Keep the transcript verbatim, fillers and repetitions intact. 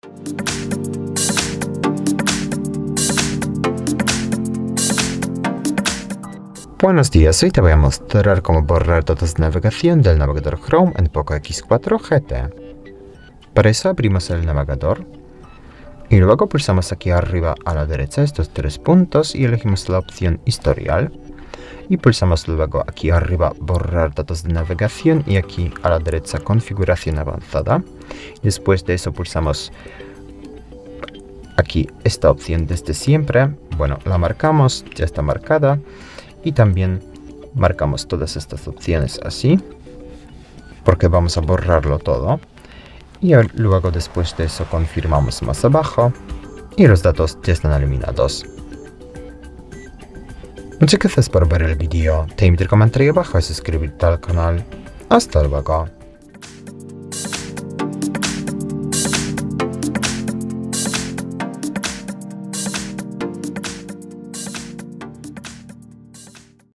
Buenos días, hoy te voy a mostrar cómo borrar datos de navegación del navegador Chrome en Poco X cuatro G T. Para eso abrimos el navegador y luego pulsamos aquí arriba a la derecha estos tres puntos y elegimos la opción Historial. Y pulsamos luego aquí arriba Borrar datos de navegación y aquí a la derecha Configuración avanzada. Después de eso pulsamos aquí esta opción desde siempre. Bueno, la marcamos, ya está marcada. Y también marcamos todas estas opciones así, porque vamos a borrarlo todo. Y luego después de eso confirmamos más abajo y los datos ya están eliminados. Muchas gracias por ver el vídeo. Te invito a comentar ahí abajo y suscribirte al canal. Hasta luego.